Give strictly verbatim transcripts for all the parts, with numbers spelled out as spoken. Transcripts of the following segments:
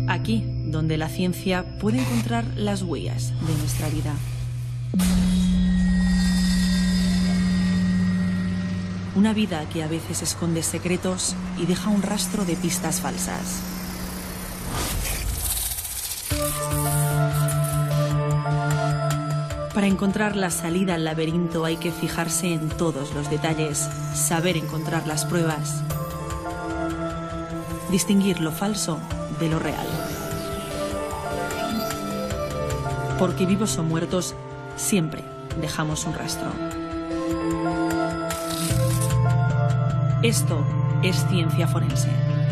Aquí, donde la ciencia puede encontrar las huellas de nuestra vida. Una vida que a veces esconde secretos y deja un rastro de pistas falsas. Para encontrar la salida al laberinto hay que fijarse en todos los detalles, saber encontrar las pruebas, distinguir lo falso de lo real. Porque vivos o muertos, siempre dejamos un rastro. Esto es ciencia forense.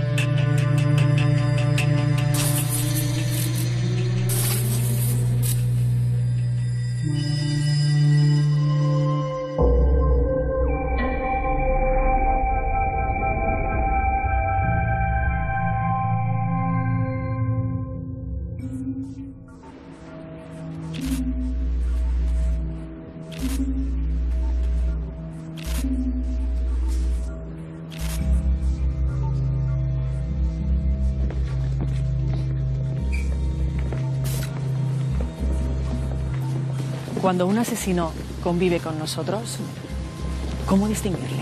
Cuando un asesino convive con nosotros, ¿cómo distinguirle?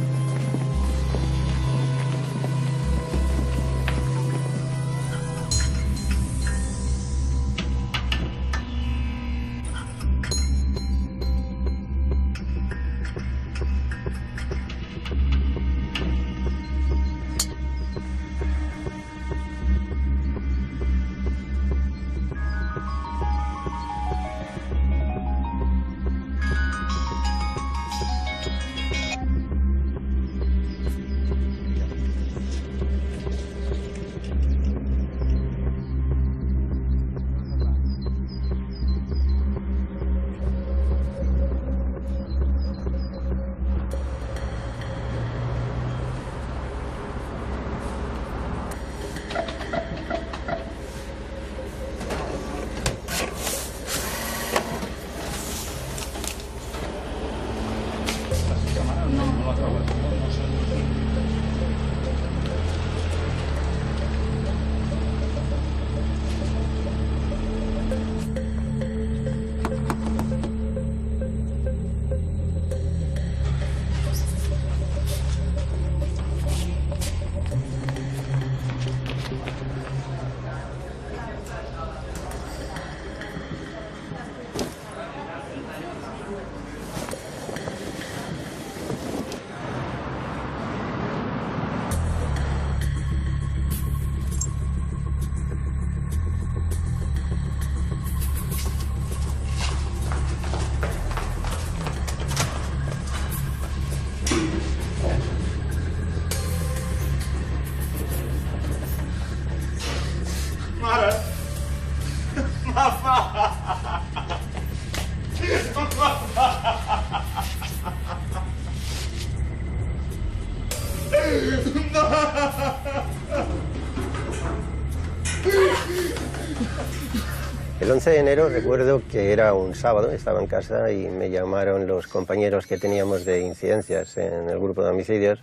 El once de enero recuerdo que era un sábado, estaba en casa y me llamaron los compañeros que teníamos de incidencias en el grupo de homicidios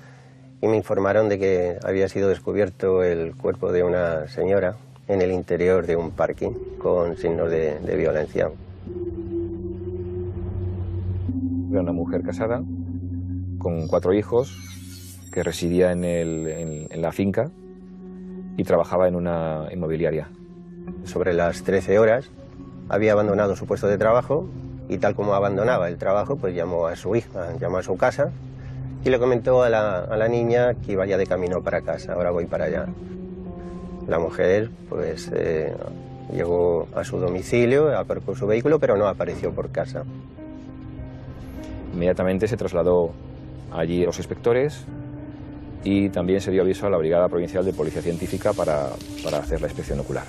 y me informaron de que había sido descubierto el cuerpo de una señora en el interior de un parking con signos de, de violencia. Era una mujer casada con cuatro hijos que residía en, el, en, en la finca y trabajaba en una inmobiliaria. Sobre las trece horas había abandonado su puesto de trabajo y tal como abandonaba el trabajo, pues llamó a su hija, llamó a su casa y le comentó a la, a la niña que iba ya de camino para casa, ahora voy para allá. La mujer pues eh, llegó a su domicilio, aparcó su vehículo, pero no apareció por casa. Inmediatamente se trasladó allí a los inspectores y también se dio aviso a la Brigada Provincial de Policía Científica para, para hacer la inspección ocular.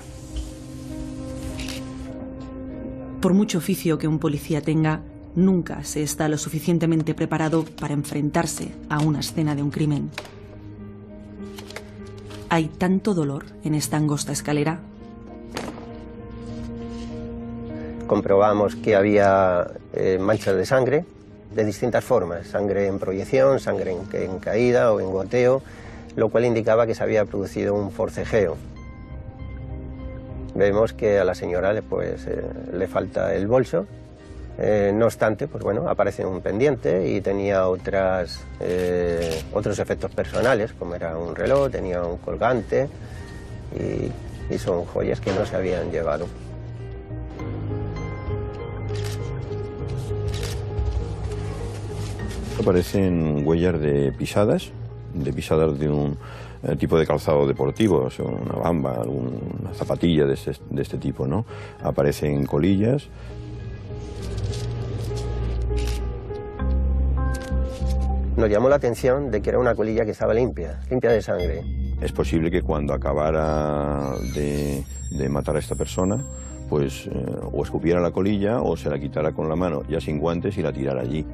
Por mucho oficio que un policía tenga, nunca se está lo suficientemente preparado para enfrentarse a una escena de un crimen. Hay tanto dolor en esta angosta escalera. Comprobamos que había eh, manchas de sangre de distintas formas, sangre en proyección, sangre en, en caída o en goteo, lo cual indicaba que se había producido un forcejeo. Vemos que a la señora pues, eh, le falta el bolso. Eh, no obstante, pues bueno, aparece un pendiente y tenía otras, eh, otros efectos personales, como era un reloj, tenía un colgante y, y son joyas que no se habían llevado. Aparecen huellas de pisadas, de pisadas de un eh, tipo de calzado deportivo, o sea, una bamba, una zapatilla de este, de este tipo, ¿no? Aparecen colillas. Nos llamó la atención de que era una colilla que estaba limpia, limpia de sangre. Es posible que cuando acabara de, de matar a esta persona, pues eh, o escupiera la colilla o se la quitara con la mano, ya sin guantes, y la tirara allí.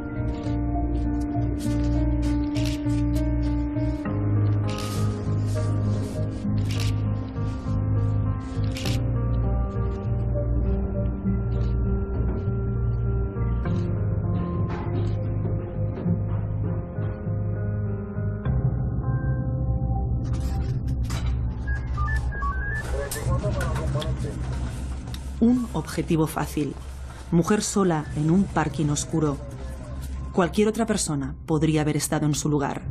Un objetivo fácil. Mujer sola en un parking oscuro. Cualquier otra persona podría haber estado en su lugar.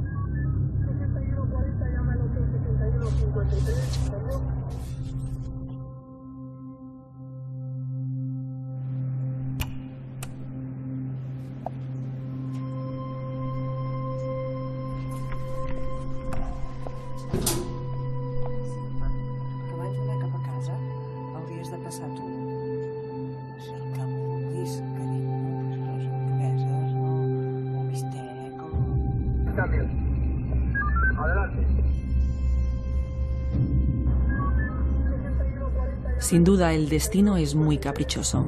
Sin duda, el destino es muy caprichoso.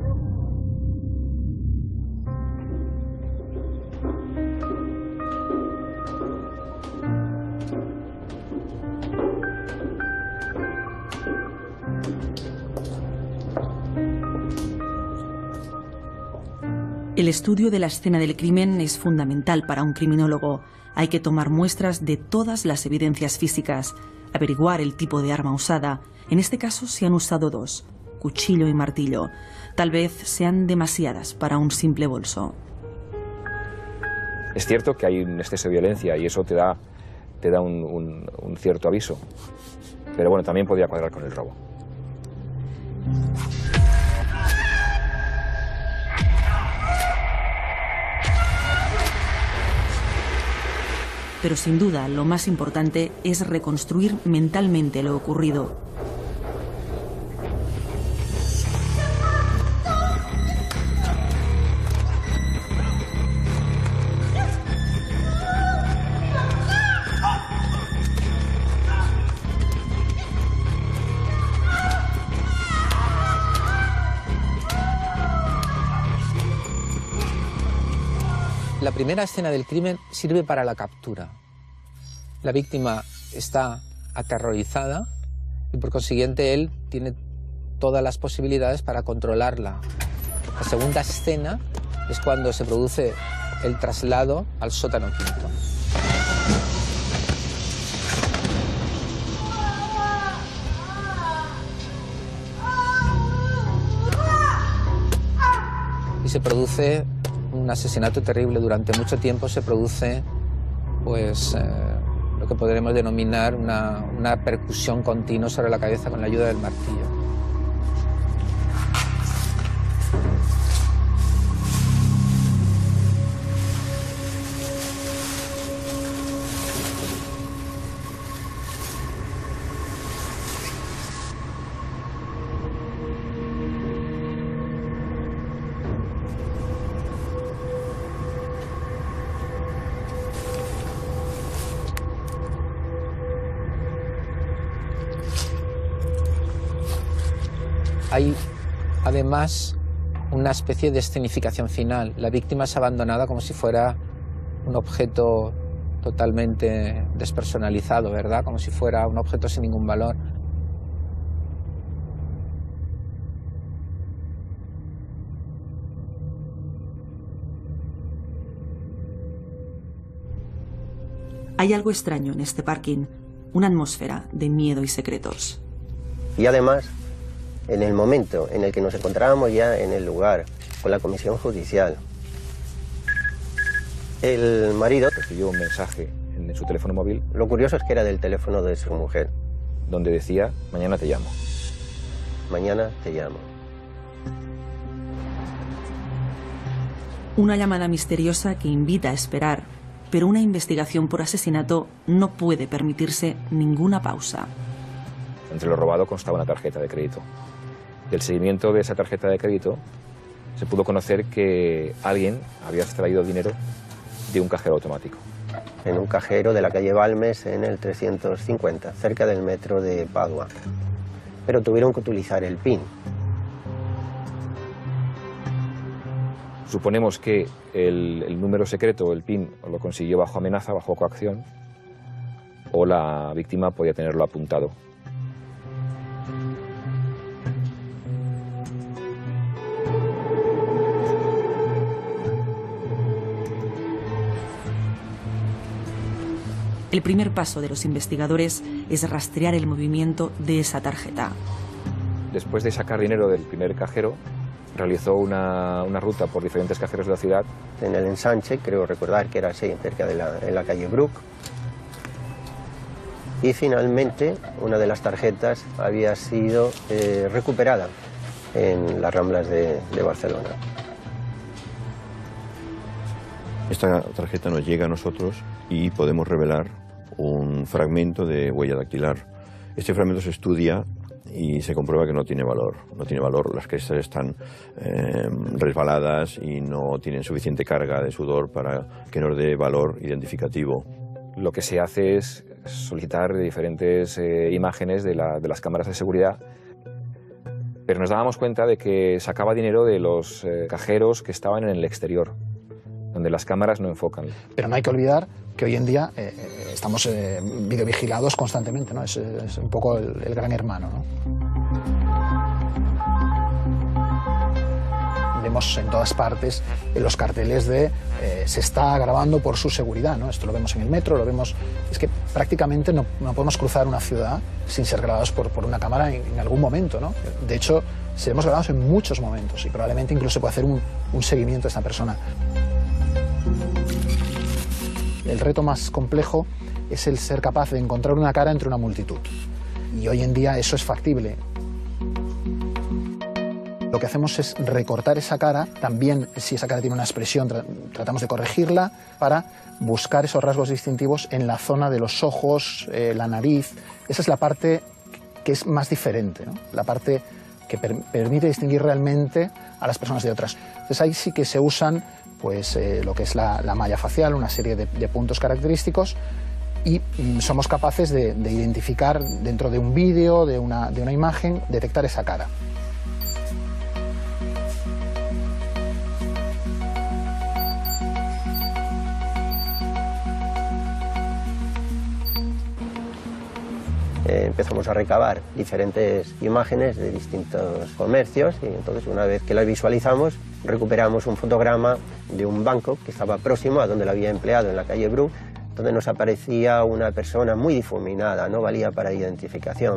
El estudio de la escena del crimen es fundamental para un criminólogo. Hay que tomar muestras de todas las evidencias físicas, averiguar el tipo de arma usada. En este caso se han usado dos, cuchillo y martillo. Tal vez sean demasiadas para un simple bolso. Es cierto que hay un exceso de violencia y eso te da, te da un, un, un cierto aviso. Pero bueno, también podría cuadrar con el robo. Pero sin duda lo más importante es reconstruir mentalmente lo ocurrido. La primera escena del crimen sirve para la captura. La víctima está aterrorizada y por consiguiente él tiene todas las posibilidades para controlarla. La segunda escena es cuando se produce el traslado al sótano quinto. Y se produce un asesinato terrible. Durante mucho tiempo se produce pues, eh, lo que podremos denominar una, una percusión continua sobre la cabeza con la ayuda del martillo. Hay además una especie de escenificación final. La víctima es abandonada como si fuera un objeto totalmente despersonalizado, ¿verdad? Como si fuera un objeto sin ningún valor. Hay algo extraño en este parking, una atmósfera de miedo y secretos. Y además en el momento en el que nos encontrábamos ya en el lugar, con la comisión judicial, el marido recibió un mensaje en su teléfono móvil. Lo curioso es que era del teléfono de su mujer. Donde decía, mañana te llamo. Mañana te llamo. Una llamada misteriosa que invita a esperar, pero una investigación por asesinato no puede permitirse ninguna pausa. Entre lo robado constaba una tarjeta de crédito. Del seguimiento de esa tarjeta de crédito se pudo conocer que alguien había extraído dinero de un cajero automático. En un cajero de la calle Balmes, en el trescientos cincuenta, cerca del metro de Padua. Pero tuvieron que utilizar el PIN. Suponemos que el, el número secreto, el PIN, lo consiguió bajo amenaza, bajo coacción, o la víctima podía tenerlo apuntado. El primer paso de los investigadores es rastrear el movimiento de esa tarjeta. Después de sacar dinero del primer cajero, realizó una, una ruta por diferentes cajeros de la ciudad. En el ensanche, creo recordar que era así, cerca de la, en la calle Bruc. Y finalmente, una de las tarjetas había sido eh, recuperada en las Ramblas de, de Barcelona. Esta tarjeta nos llega a nosotros y podemos revelar un fragmento de huella dactilar. Este fragmento se estudia y se comprueba que no tiene valor. No tiene valor, las crestas están eh, resbaladas y no tienen suficiente carga de sudor para que nos dé valor identificativo. Lo que se hace es solicitar diferentes eh, imágenes de, la, de las cámaras de seguridad, pero nos dábamos cuenta de que sacaba dinero de los eh, cajeros que estaban en el exterior, donde las cámaras no enfocan. Pero no hay que olvidar que hoy en día eh, estamos eh, videovigilados constantemente, ¿no? Es, es un poco el, el gran hermano, ¿no? Vemos en todas partes en los carteles de eh, se está grabando por su seguridad, ¿no? Esto lo vemos en el metro, lo vemos... Es que prácticamente no, no podemos cruzar una ciudad sin ser grabados por, por una cámara en, en algún momento, ¿no? De hecho, seremos grabados en muchos momentos y probablemente incluso se puede hacer un, un seguimiento a esta persona. El reto más complejo es el ser capaz de encontrar una cara entre una multitud. Y hoy en día eso es factible. Lo que hacemos es recortar esa cara, también si esa cara tiene una expresión tra tratamos de corregirla para buscar esos rasgos distintivos en la zona de los ojos, eh, la nariz. Esa es la parte que es más diferente, ¿no? La parte que per permite distinguir realmente a las personas de otras. Entonces ahí sí que se usan pues eh, lo que es la, la malla facial, una serie de, de puntos característicos, y mm, somos capaces de, de identificar dentro de un vídeo, de una, de una imagen, detectar esa cara. Eh, empezamos a recabar diferentes imágenes de distintos comercios y entonces una vez que las visualizamos recuperamos un fotograma de un banco que estaba próximo a donde lo había empleado en la calle Bruc, donde nos aparecía una persona muy difuminada, no valía para identificación.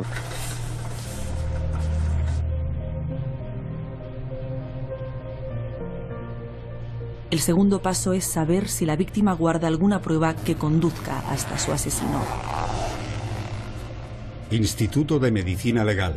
El segundo paso es saber si la víctima guarda alguna prueba que conduzca hasta su asesino. Instituto de Medicina Legal.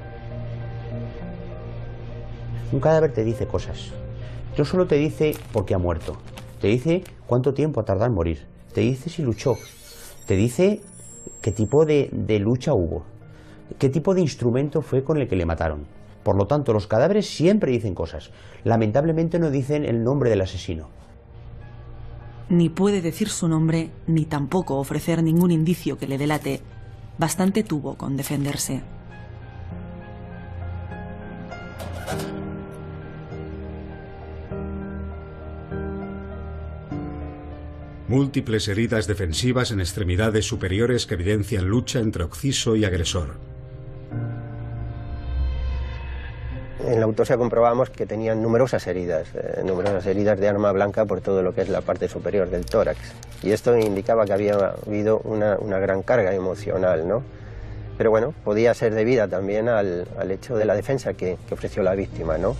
Un cadáver te dice cosas. No solo te dice por qué ha muerto, te dice cuánto tiempo ha tardado en morir, te dice si luchó, te dice qué tipo de, de lucha hubo, qué tipo de instrumento fue con el que le mataron. Por lo tanto, los cadáveres siempre dicen cosas. Lamentablemente no dicen el nombre del asesino. Ni puede decir su nombre, ni tampoco ofrecer ningún indicio que le delate. Bastante tuvo con defenderse. Múltiples heridas defensivas en extremidades superiores que evidencian lucha entre occiso y agresor. En la autopsia comprobamos que tenían numerosas heridas, eh, numerosas heridas de arma blanca por todo lo que es la parte superior del tórax. Y esto indicaba que había habido una, una gran carga emocional, ¿no? Pero bueno, podía ser debida también al, al hecho de la defensa que, que ofreció la víctima, ¿no?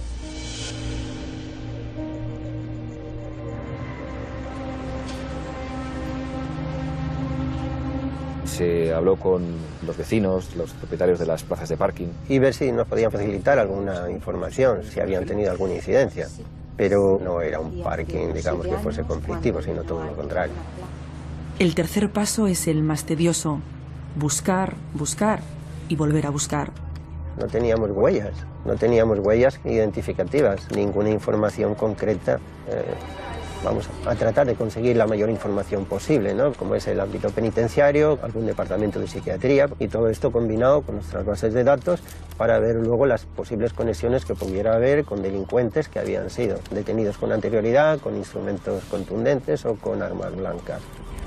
Se habló con los vecinos, los propietarios de las plazas de parking. Y ver si nos podían facilitar alguna información, si habían tenido alguna incidencia. Pero no era un parking, digamos, que fuese conflictivo, sino todo lo contrario. El tercer paso es el más tedioso. Buscar, buscar y volver a buscar. No teníamos huellas, no teníamos huellas identificativas, ninguna información concreta. Eh, vamos a tratar de conseguir la mayor información posible, ¿no? Como es el ámbito penitenciario, algún departamento de psiquiatría, y todo esto combinado con nuestras bases de datos para ver luego las posibles conexiones que pudiera haber con delincuentes que habían sido detenidos con anterioridad, con instrumentos contundentes o con armas blancas.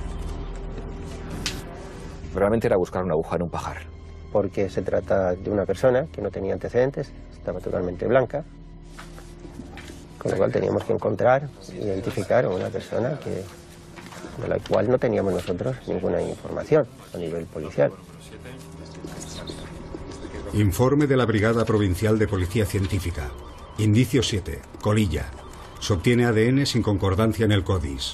Realmente era buscar una aguja en un pajar. Porque se trata de una persona que no tenía antecedentes, estaba totalmente blanca, con lo cual teníamos que encontrar, identificar a una persona que, de la cual no teníamos nosotros ninguna información a nivel policial. Informe de la Brigada Provincial de Policía Científica. Indicio siete. Colilla. Se obtiene A D N sin concordancia en el CODIS.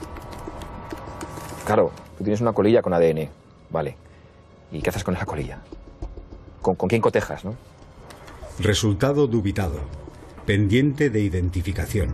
Claro, tú tienes una colilla con A D N, vale. ¿Y qué haces con esa colilla? ¿Con, con quién cotejas, no? Resultado dubitado. Pendiente de identificación.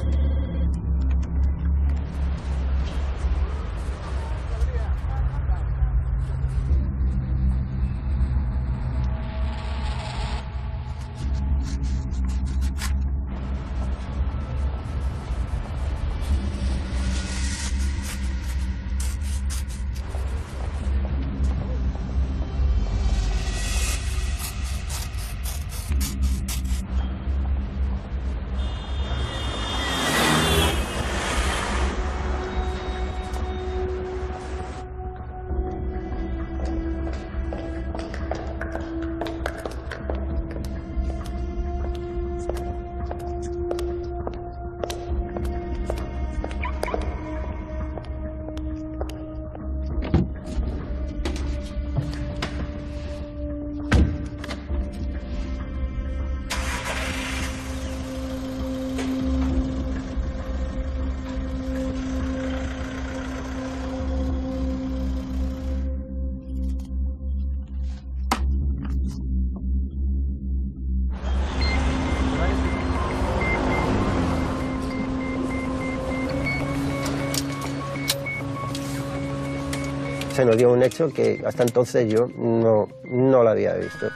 Se nos dio un hecho que hasta entonces yo no, no lo había visto.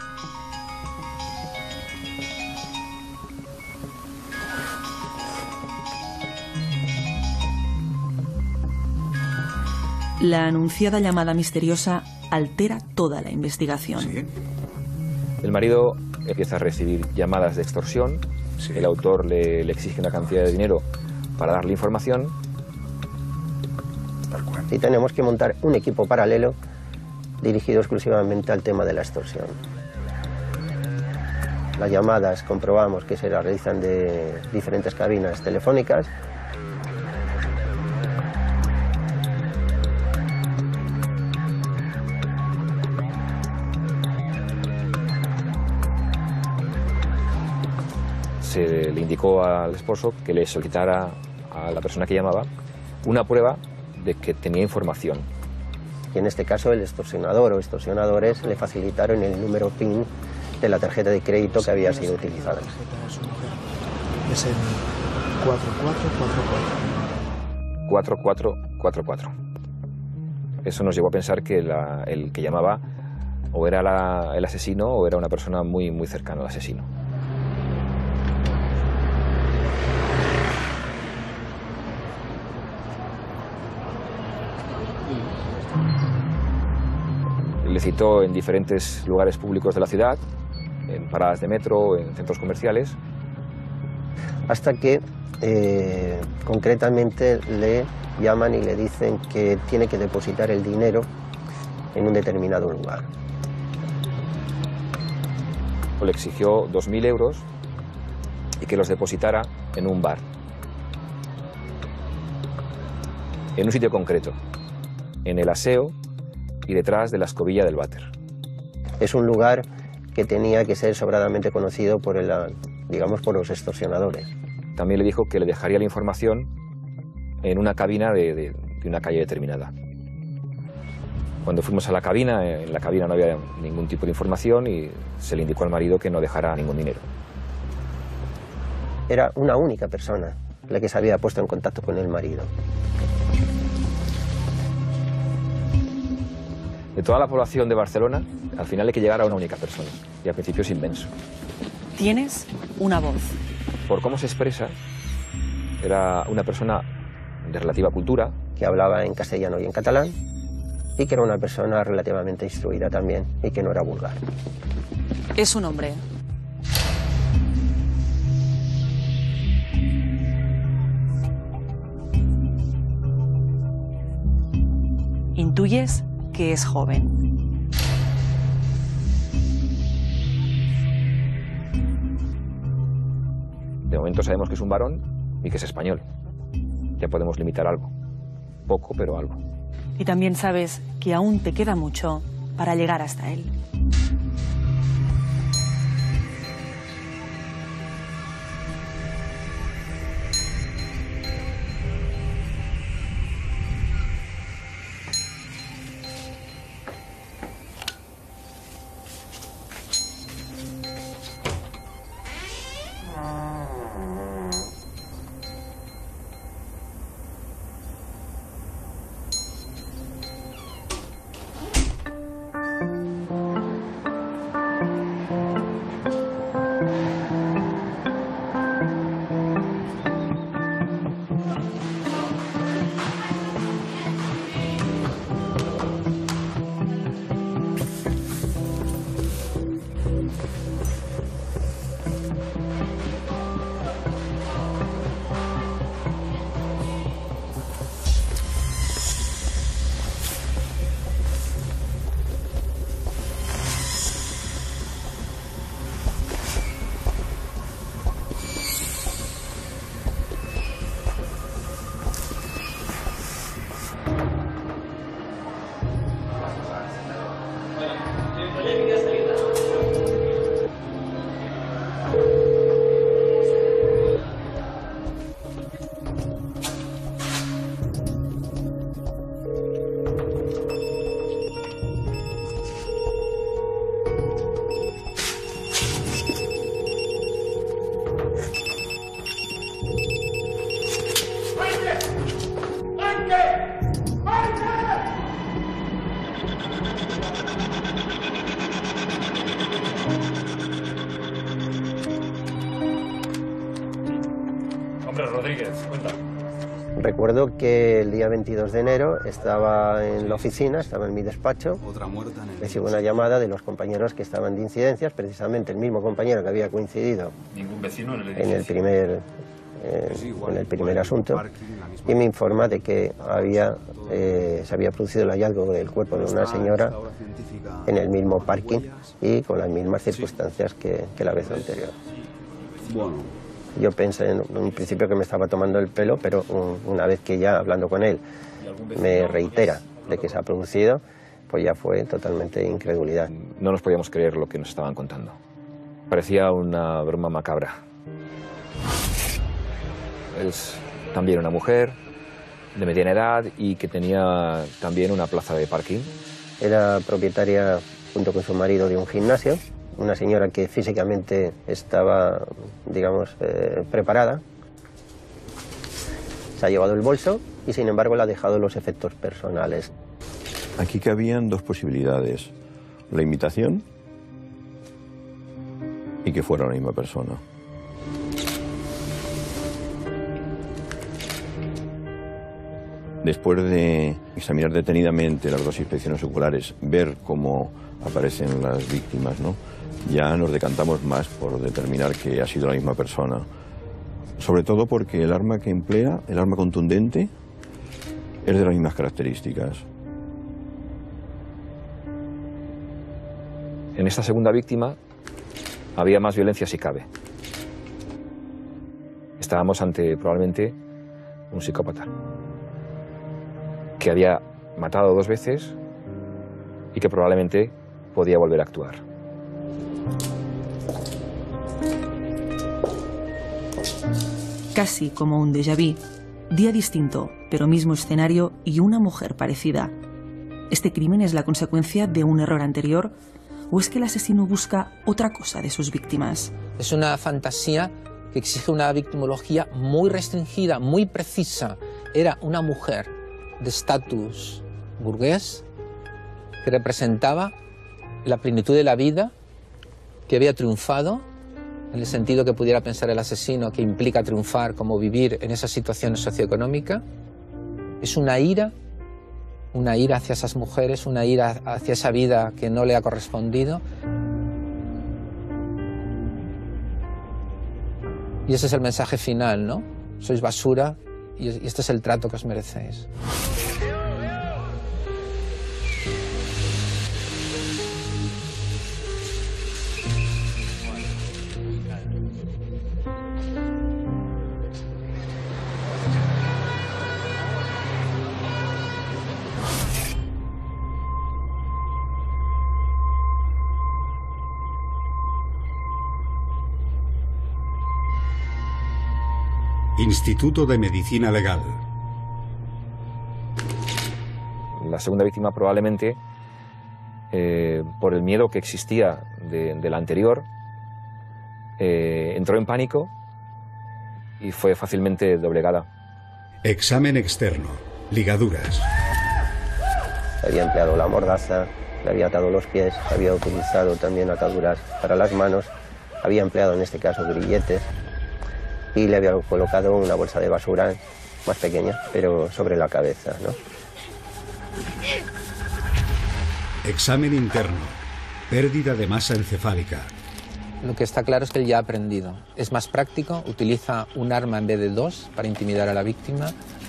La anunciada llamada misteriosa altera toda la investigación. ¿Sí? El marido empieza a recibir llamadas de extorsión, Sí. el autor le, le exige una cantidad de dinero para darle información. Y tenemos que montar un equipo paralelo dirigido exclusivamente al tema de la extorsión. Las llamadas comprobamos que se las realizan de diferentes cabinas telefónicas. Se le indicó al esposo que le solicitara a la persona que llamaba una prueba de que tenía información. Y en este caso el extorsionador o extorsionadores le facilitaron el número PIN de la tarjeta de crédito que había sido utilizada. Es el cuatro cuatro cuatro cuatro. cuatro cuatro cuatro cuatro. Eso nos llevó a pensar que la, el que llamaba o era la, el asesino o era una persona muy, muy cercana al asesino. Le citó en diferentes lugares públicos de la ciudad, en paradas de metro, en centros comerciales. Hasta que eh, concretamente le llaman y le dicen que tiene que depositar el dinero en un determinado lugar. Le exigió dos mil euros y que los depositara en un bar, en un sitio concreto, en el aseo y detrás de la escobilla del váter. Es un lugar que tenía que ser sobradamente conocido por, el, digamos, por los extorsionadores. También le dijo que le dejaría la información en una cabina de, de, de una calle determinada. Cuando fuimos a la cabina, en la cabina no había ningún tipo de información y se le indicó al marido que no dejara ningún dinero. Era una única persona la que se había puesto en contacto con el marido. De toda la población de Barcelona, al final hay que llegar a una única persona, y al principio es inmenso. Tienes una voz. Por cómo se expresa, era una persona de relativa cultura. Que hablaba en castellano y en catalán, y que era una persona relativamente instruida también, y que no era vulgar. Es un hombre. Intuyes que es joven. De momento sabemos que es un varón y que es español. Ya podemos limitar algo. Poco, pero algo. Y también sabes que aún te queda mucho para llegar hasta él. Recuerdo que el día veintidós de enero estaba en la oficina, estaba en mi despacho, recibo una llamada de los compañeros que estaban de incidencias, precisamente el mismo compañero que había coincidido Ningún vecino en el en el primer, eh, en el primer asunto, y me informa de que había, eh, se había producido el hallazgo del cuerpo de una señora en el mismo parking y con las mismas circunstancias que, que la vez anterior. Yo pensé en un principio que me estaba tomando el pelo, pero una vez que ya hablando con él me reitera de que se ha producido, pues ya fue totalmente incredulidad. No nos podíamos creer lo que nos estaban contando. Parecía una broma macabra. Es también una mujer de mediana edad y que tenía también una plaza de parking. Era propietaria, junto con su marido, de un gimnasio. Una señora que físicamente estaba, digamos, eh, preparada. Se ha llevado el bolso y, sin embargo, le ha dejado los efectos personales. Aquí cabían dos posibilidades: la imitación y que fuera la misma persona. Después de examinar detenidamente las dos inspecciones oculares, ver cómo aparecen las víctimas, ¿no?, ya nos decantamos más por determinar que ha sido la misma persona. Sobre todo porque el arma que emplea, el arma contundente, es de las mismas características. En esta segunda víctima había más violencia si cabe. Estábamos ante probablemente un psicópata que había matado dos veces y que probablemente podía volver a actuar. Casi como un déjà vu, día distinto, pero mismo escenario y una mujer parecida. ¿Este crimen es la consecuencia de un error anterior o es que el asesino busca otra cosa de sus víctimas? Es una fantasía que exige una victimología muy restringida, muy precisa. Era una mujer de estatus burgués que representaba la plenitud de la vida, que había triunfado, en el sentido que pudiera pensar el asesino, que implica triunfar, como vivir en esa situación socioeconómica. Es una ira, una ira hacia esas mujeres, una ira hacia esa vida que no le ha correspondido. Y ese es el mensaje final, ¿no? Sois basura y este es el trato que os merecéis. Instituto de Medicina Legal. La segunda víctima probablemente, eh, por el miedo que existía de, de la anterior, eh, entró en pánico y fue fácilmente doblegada. Examen externo. Ligaduras. Había empleado la mordaza, le había atado los pies, había utilizado también ataduras para las manos, había empleado en este caso grilletes y le había colocado una bolsa de basura más pequeña, pero sobre la cabeza, ¿no? Examen interno. Pérdida de masa encefálica. Lo que está claro es que él ya ha aprendido. Es más práctico, utiliza un arma en vez de dos para intimidar a la víctima.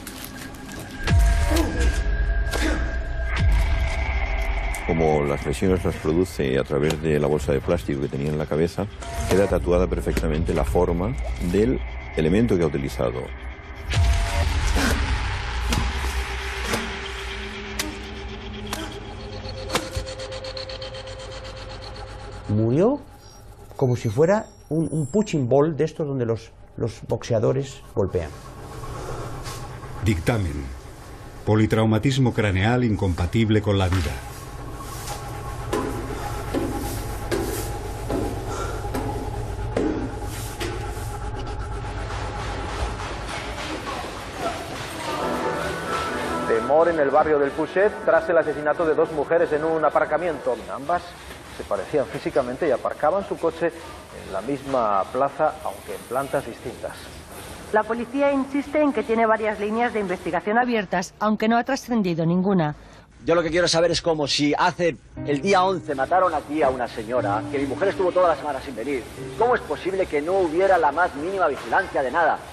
Como las lesiones las produce a través de la bolsa de plástico que tenía en la cabeza, queda tatuada perfectamente la forma del elemento que ha utilizado. Murió como si fuera un, un punching ball de estos donde los, los boxeadores golpean. Dictamen. Politraumatismo craneal incompatible con la vida. Temor en el barrio del Puget tras el asesinato de dos mujeres en un aparcamiento. Ambas se parecían físicamente y aparcaban su coche en la misma plaza, aunque en plantas distintas. La policía insiste en que tiene varias líneas de investigación abiertas, aunque no ha trascendido ninguna. Yo lo que quiero saber es cómo si hace el día once mataron aquí a una señora, que mi mujer estuvo toda la semana sin venir, ¿cómo es posible que no hubiera la más mínima vigilancia de nada?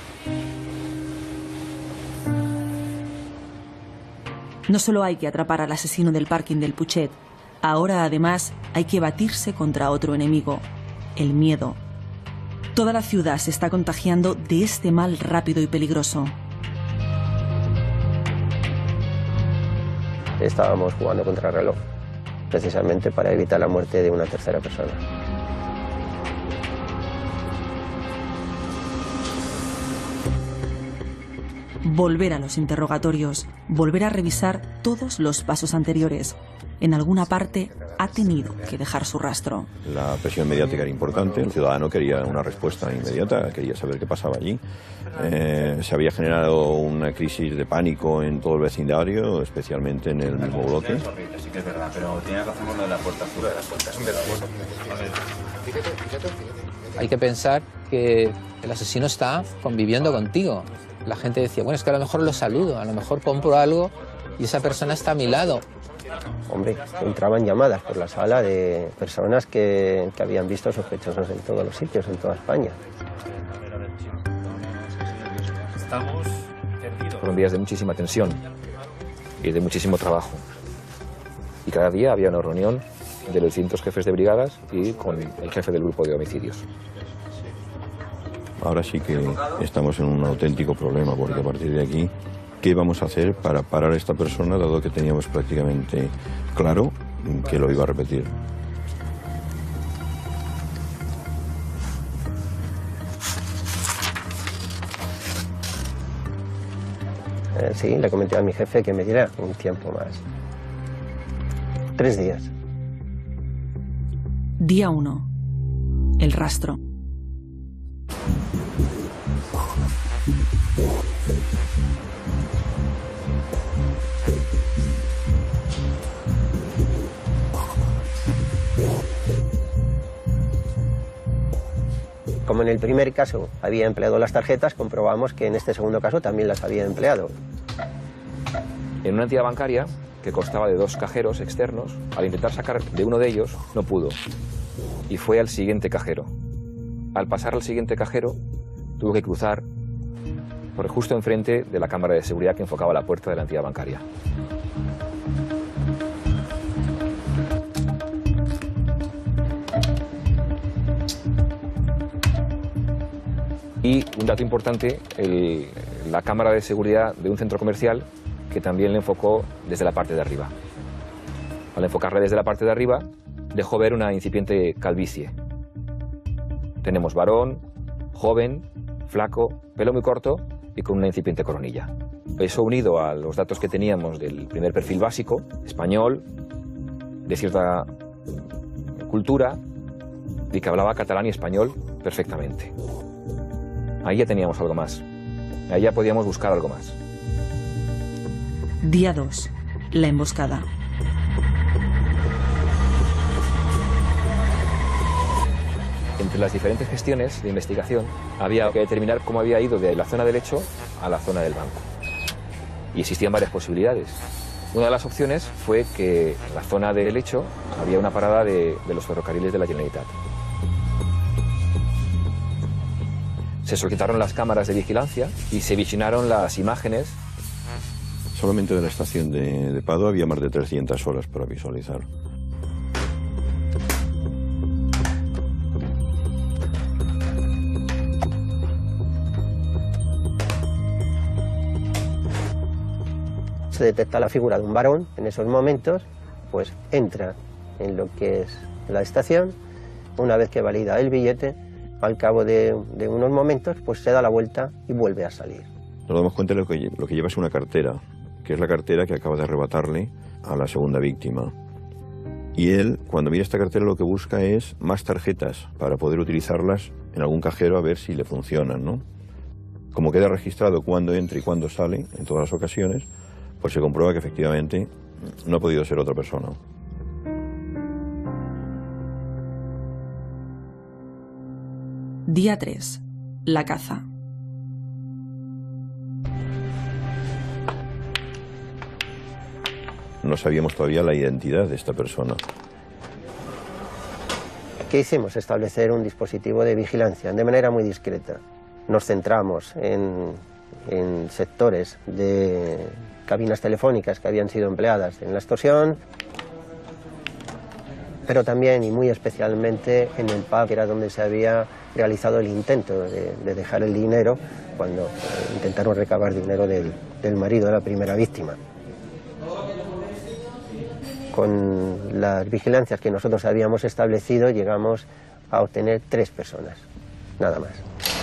No solo hay que atrapar al asesino del parking del Puget, ahora además hay que batirse contra otro enemigo, el miedo. Toda la ciudad se está contagiando de este mal rápido y peligroso. Estábamos jugando contra el reloj, precisamente para evitar la muerte de una tercera persona. Volver a los interrogatorios, volver a revisar todos los pasos anteriores. En alguna parte ha tenido que dejar su rastro. La presión mediática era importante, el ciudadano quería una respuesta inmediata, quería saber qué pasaba allí. Eh, se había generado una crisis de pánico en todo el vecindario, especialmente en el mismo bloque. Sí que es verdad, pero tiene razón con lo de la puerta azul de las puertas. Hay que pensar que el asesino está conviviendo contigo. La gente decía, bueno, es que a lo mejor lo saludo, a lo mejor compro algo y esa persona está a mi lado. Hombre, entraban llamadas por la sala de personas que, que habían visto sospechosos en todos los sitios, en toda España. Estamos perdidos. Fueron días de muchísima tensión y de muchísimo trabajo. Y cada día había una reunión de los distintos jefes de brigadas y con el jefe del grupo de homicidios. Ahora sí que estamos en un auténtico problema, porque a partir de aquí, ¿qué vamos a hacer para parar a esta persona, dado que teníamos prácticamente claro que lo iba a repetir. Eh, sí, le comenté a mi jefe que me diera un tiempo más. Tres días. Día uno. El rastro. Como en el primer caso había empleado las tarjetas, comprobamos que en este segundo caso también las había empleado. En una entidad bancaria que constaba de dos cajeros externos, al intentar sacar de uno de ellos, no pudo. Y fue al siguiente cajero. Al pasar al siguiente cajero, tuvo que cruzar por justo enfrente de la cámara de seguridad que enfocaba la puerta de la entidad bancaria. Y un dato importante, el, la cámara de seguridad de un centro comercial que también le enfocó desde la parte de arriba. Al enfocarle desde la parte de arriba, dejó ver una incipiente calvicie. Tenemos varón, joven, flaco, pelo muy corto y con una incipiente coronilla. Eso unido a los datos que teníamos del primer perfil básico, español, de cierta cultura y que hablaba catalán y español perfectamente. Ahí ya teníamos algo más. Ahí ya podíamos buscar algo más. Día dos. La emboscada. Entre las diferentes gestiones de investigación había que determinar cómo había ido de la zona del hecho a la zona del banco. Y existían varias posibilidades. Una de las opciones fue que en la zona del hecho había una parada de, de los ferrocarriles de la Generalitat. Se solicitaron las cámaras de vigilancia y se visionaron las imágenes. Solamente de la estación de, de Pado había más de trescientas horas para visualizar. Se detecta la figura de un varón en esos momentos, pues entra en lo que es la estación. Una vez que valida el billete, al cabo de, de unos momentos, pues se da la vuelta y vuelve a salir. Nos damos cuenta de lo que, lo que lleva es una cartera, que es la cartera que acaba de arrebatarle a la segunda víctima. Y él, cuando mira esta cartera, lo que busca es más tarjetas para poder utilizarlas en algún cajero a ver si le funcionan, ¿no? Como queda registrado cuándo entra y cuándo sale, en todas las ocasiones, pues se comprueba que efectivamente no ha podido ser otra persona. Día tres. La caza. No sabíamos todavía la identidad de esta persona. ¿Qué hicimos? Establecer un dispositivo de vigilancia de manera muy discreta. Nos centramos en, en sectores de cabinas telefónicas que habían sido empleadas en la extorsión, pero también y muy especialmente en el pub, que era donde se había realizado el intento de, de dejar el dinero cuando eh, intentaron recabar dinero del, del marido de la primera víctima. Con las vigilancias que nosotros habíamos establecido llegamos a obtener tres personas, nada más.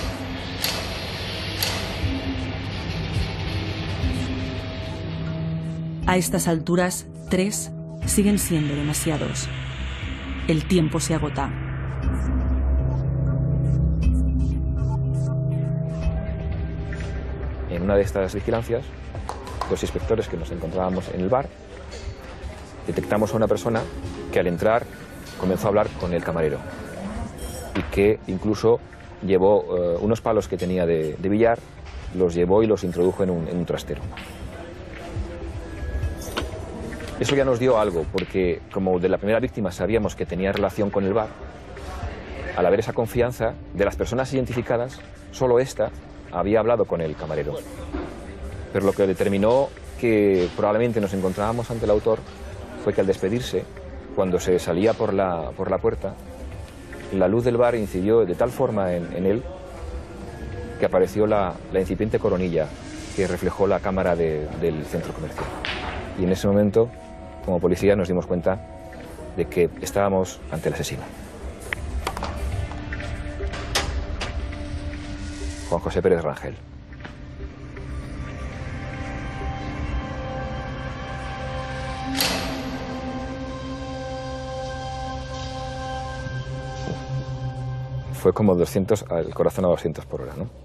A estas alturas, tres siguen siendo demasiados. El tiempo se agota. En una de estas vigilancias, los inspectores que nos encontrábamos en el bar, detectamos a una persona que al entrar comenzó a hablar con el camarero y que incluso llevó uh, unos palos que tenía de, de billar, los llevó y los introdujo en un, en un trastero. Eso ya nos dio algo, porque como de la primera víctima sabíamos que tenía relación con el bar, al haber esa confianza de las personas identificadas, solo esta había hablado con el camarero. Pero lo que determinó que probablemente nos encontrábamos ante el autor fue que al despedirse, cuando se salía por la, por la puerta, la luz del bar incidió de tal forma en, en él que apareció la, la incipiente coronilla que reflejó la cámara de, del centro comercial. Y en ese momento, como policía, nos dimos cuenta de que estábamos ante el asesino. Juan José Pérez Rangel. Fue como doscientos, el corazón a doscientos por hora, ¿no?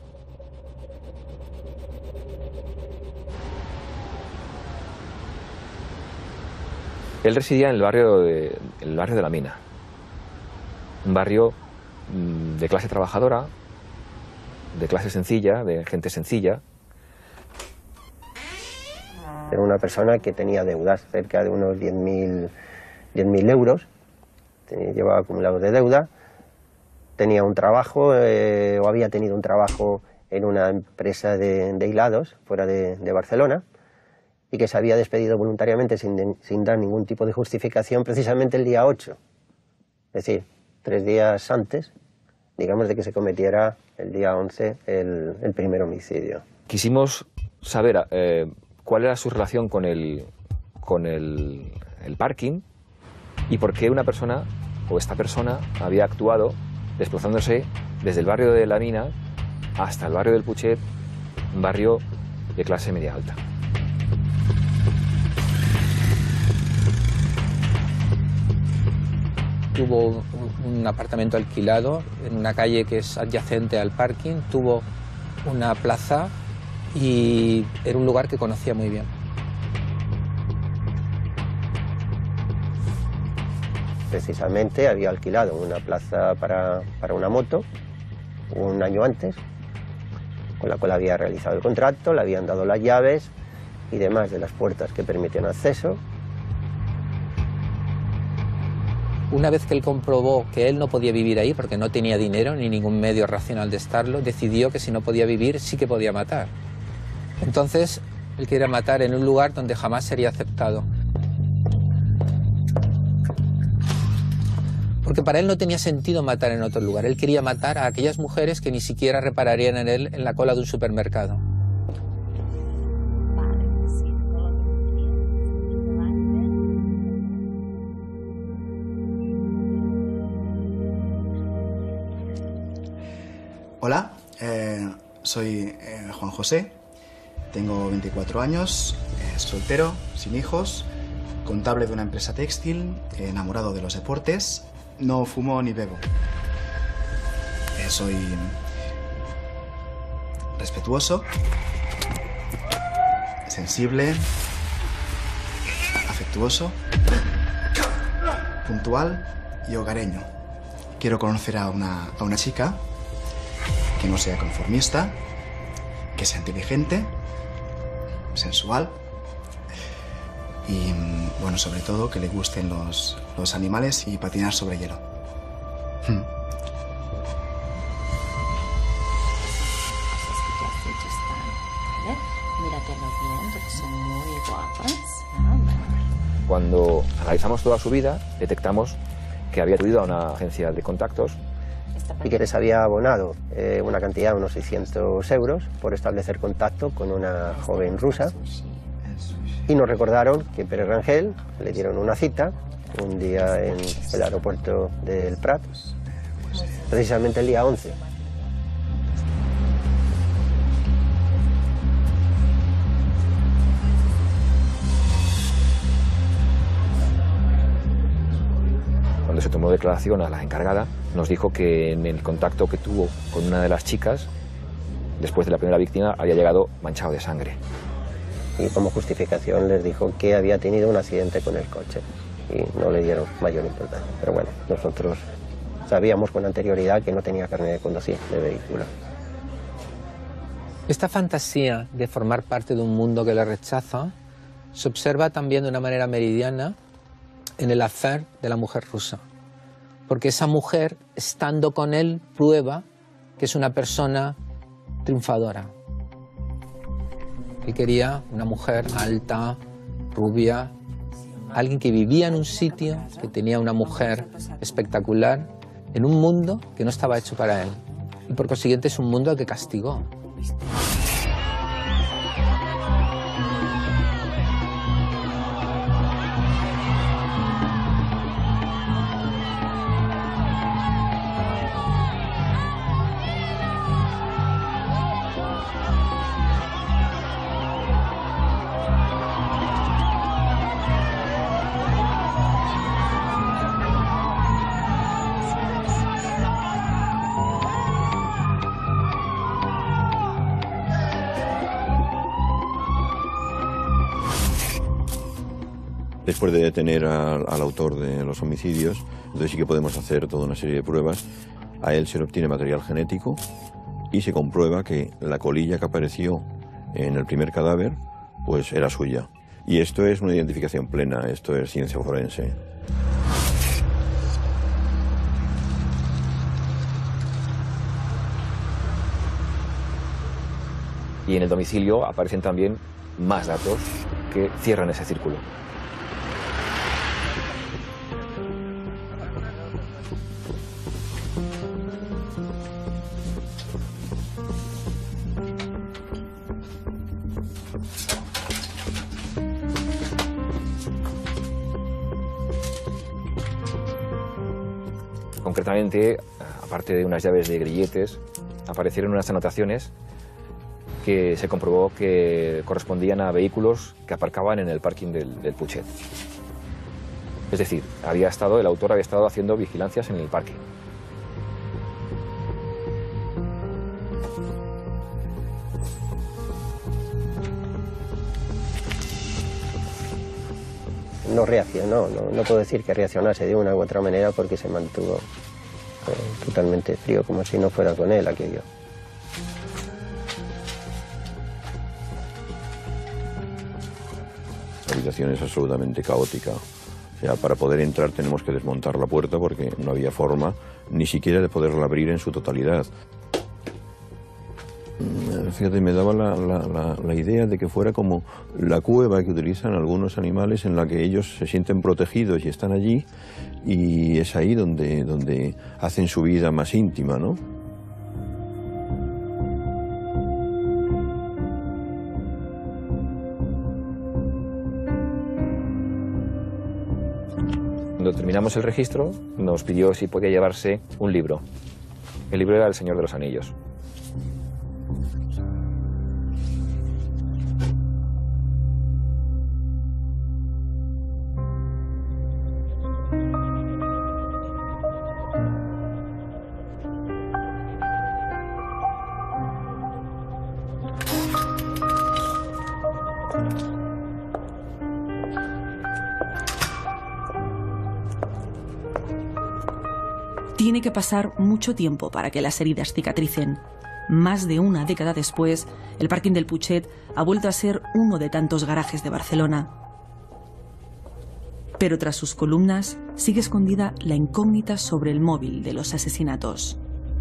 Él residía en el barrio de, el barrio de La Mina, un barrio de clase trabajadora, de clase sencilla, de gente sencilla. Era una persona que tenía deudas, cerca de unos diez mil euros, tenía, llevaba acumulados de deuda, tenía un trabajo, eh, o había tenido un trabajo en una empresa de, de hilados fuera de, de Barcelona, y que se había despedido voluntariamente sin, de, sin dar ningún tipo de justificación precisamente el día ocho, es decir, tres días antes, digamos, de que se cometiera el día once el, el primer homicidio. Quisimos saber eh, cuál era su relación con el, con el, el parking y por qué una persona, o esta persona, había actuado desplazándose desde el barrio de La Mina hasta el barrio del Putxet, un barrio de clase media alta. Tuvo un apartamento alquilado en una calle que es adyacente al parking, tuvo una plaza y era un lugar que conocía muy bien. Precisamente había alquilado una plaza para, para una moto un año antes, con la cual había realizado el contrato, le habían dado las llaves y demás de las puertas que permitían acceso. Una vez que él comprobó que él no podía vivir ahí porque no tenía dinero ni ningún medio racional de estarlo, decidió que si no podía vivir sí que podía matar. Entonces, él quería matar en un lugar donde jamás sería aceptado. Porque para él no tenía sentido matar en otro lugar. Él quería matar a aquellas mujeres que ni siquiera repararían en él en la cola de un supermercado. Hola, eh, soy eh, Juan José, tengo veinticuatro años, eh, soltero, sin hijos, contable de una empresa textil, enamorado de los deportes, no fumo ni bebo. Eh, soy respetuoso, sensible, afectuoso, puntual y hogareño. Quiero conocer a una, a una chica que no sea conformista, que sea inteligente, sensual y, bueno, sobre todo que le gusten los, los animales y patinar sobre hielo. Hmm. Cuando analizamos toda su vida, detectamos que había acudido a una agencia de contactos y que les había abonado eh, una cantidad de unos seiscientos euros por establecer contacto con una joven rusa, y nos recordaron que Pérez Rangel le dieron una cita un día en el aeropuerto del Prat, precisamente el día once. Cuando se tomó declaración a la encargada, nos dijo que en el contacto que tuvo con una de las chicas, después de la primera víctima, había llegado manchado de sangre. Y como justificación les dijo que había tenido un accidente con el coche y no le dieron mayor importancia. Pero bueno, nosotros sabíamos con anterioridad que no tenía carnet de conducir de vehículo. Esta fantasía de formar parte de un mundo que le rechaza se observa también de una manera meridiana en el affair de la mujer rusa. Porque esa mujer, estando con él, prueba que es una persona triunfadora. Él quería una mujer alta, rubia, alguien que vivía en un sitio, que tenía una mujer espectacular, en un mundo que no estaba hecho para él. Y por consiguiente es un mundo al que castigó. después de detener al, al autor de los homicidios, entonces sí que podemos hacer toda una serie de pruebas. A él se le obtiene material genético y se comprueba que la colilla que apareció en el primer cadáver pues era suya. Y esto es una identificación plena, esto es ciencia forense. Y en el domicilio aparecen también más datos que cierran ese círculo. Concretamente, aparte de unas llaves de grilletes, aparecieron unas anotaciones que se comprobó que correspondían a vehículos que aparcaban en el parking del, del Putxet. Es decir, había estado, el autor había estado haciendo vigilancias en el parking. No reaccionó, no, no puedo decir que reaccionase de una u otra manera porque se mantuvo eh, totalmente frío, como si no fuera con él aquello. La habitación es absolutamente caótica. O sea, para poder entrar tenemos que desmontar la puerta porque no había forma ni siquiera de poderla abrir en su totalidad. Fíjate, me daba la, la, la, la idea de que fuera como la cueva que utilizan algunos animales en la que ellos se sienten protegidos y están allí, y es ahí donde, donde hacen su vida más íntima, ¿no? Cuando terminamos el registro, nos pidió si podía llevarse un libro. El libro era El Señor de los Anillos. Tiene que pasar mucho tiempo para que las heridas cicatricen. Más de una década después, el parking del Putxet ha vuelto a ser uno de tantos garajes de Barcelona. Pero tras sus columnas sigue escondida la incógnita sobre el móvil de los asesinatos.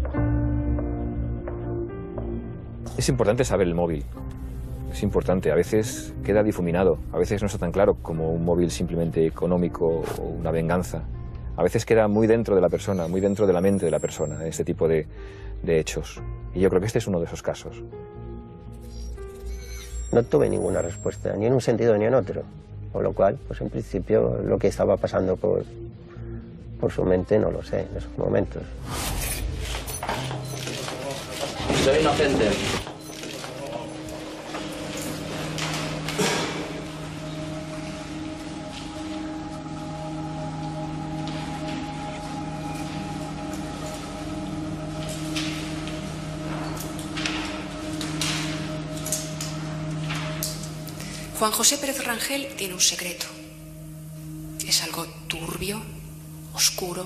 Es importante saber el móvil. Es importante. A veces queda difuminado. A veces no está tan claro como un móvil simplemente económico o una venganza. A veces queda muy dentro de la persona, muy dentro de la mente de la persona, este tipo de, de hechos. Y yo creo que este es uno de esos casos. No tuve ninguna respuesta, ni en un sentido ni en otro. Con lo cual, pues en principio, lo que estaba pasando por, por su mente no lo sé en esos momentos. Soy inocente. Juan José Pérez Rangel tiene un secreto. Es algo turbio, oscuro.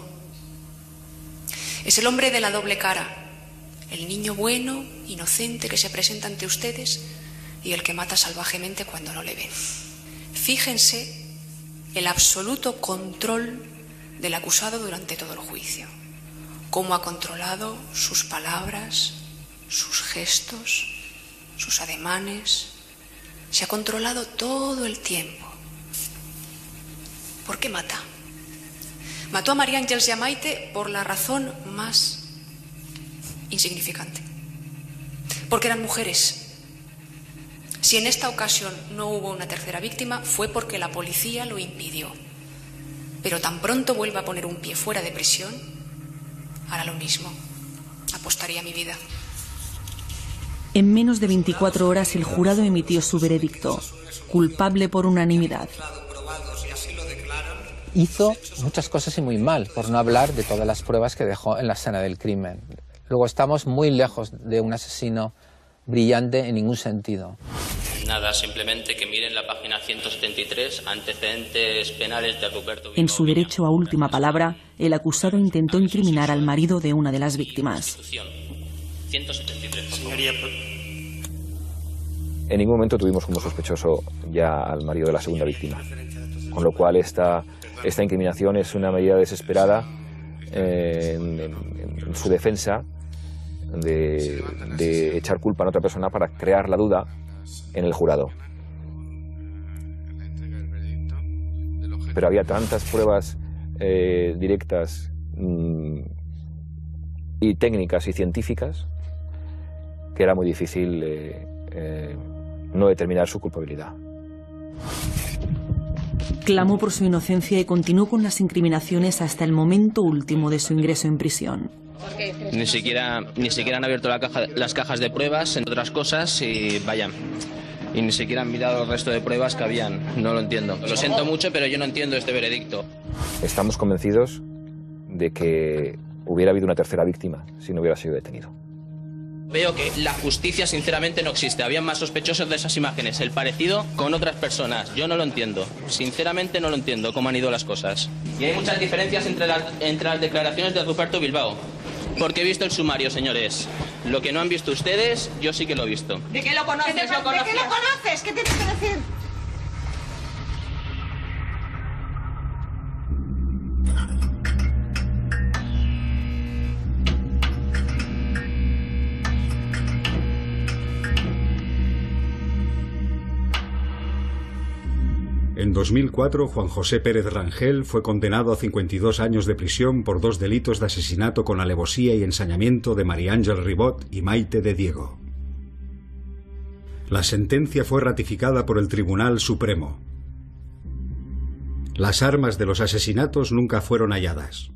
Es el hombre de la doble cara, el niño bueno, inocente que se presenta ante ustedes y el que mata salvajemente cuando no le ven. Fíjense el absoluto control del acusado durante todo el juicio. Cómo ha controlado sus palabras, sus gestos, sus ademanes. Se ha controlado todo el tiempo. ¿Por qué mata? Mató a María Ángeles y a Maite por la razón más insignificante. Porque eran mujeres. Si en esta ocasión no hubo una tercera víctima, fue porque la policía lo impidió. Pero tan pronto vuelva a poner un pie fuera de prisión, hará lo mismo. Apostaría mi vida. En menos de veinticuatro horas el jurado emitió su veredicto, culpable por unanimidad. Hizo muchas cosas y muy mal, por no hablar de todas las pruebas que dejó en la escena del crimen. Luego estamos muy lejos de un asesino brillante en ningún sentido. Nada, simplemente que miren la página ciento setenta y tres, antecedentes penales de Ruperto Bilbao. En su derecho a última palabra, el acusado intentó incriminar al marido de una de las víctimas. ciento setenta y tres, por favor. En ningún momento tuvimos como sospechoso ya al marido de la segunda víctima, con lo cual esta, esta incriminación es una medida desesperada eh, en, en, en su defensa de, de echar culpa a otra persona para crear la duda en el jurado. Pero había tantas pruebas eh, directas mmm, y técnicas y científicas que era muy difícil eh, eh, no determinar su culpabilidad. Clamó por su inocencia y continuó con las incriminaciones hasta el momento último de su ingreso en prisión. Ni siquiera, ni siquiera han abierto la caja, las cajas de pruebas, entre otras cosas, y vaya, y ni siquiera han mirado el resto de pruebas que habían. No lo entiendo. Lo siento mucho, pero yo no entiendo este veredicto. Estamos convencidos de que hubiera habido una tercera víctima si no hubiera sido detenido. Veo que la justicia sinceramente no existe. Habían más sospechosos de esas imágenes. El parecido con otras personas. Yo no lo entiendo. Sinceramente no lo entiendo cómo han ido las cosas. Y hay muchas diferencias entre las, entre las declaraciones de Ruperto Bilbao. Porque he visto el sumario, señores. Lo que no han visto ustedes, yo sí que lo he visto. ¿De qué lo conoces? ¿De, ¿De qué lo conoces? ¿Qué tienes que decir? En dos mil cuatro, Juan José Pérez Rangel fue condenado a cincuenta y dos años de prisión por dos delitos de asesinato con alevosía y ensañamiento de María Ángel Ribot y Maite de Diego. La sentencia fue ratificada por el Tribunal Supremo. Las armas de los asesinatos nunca fueron halladas.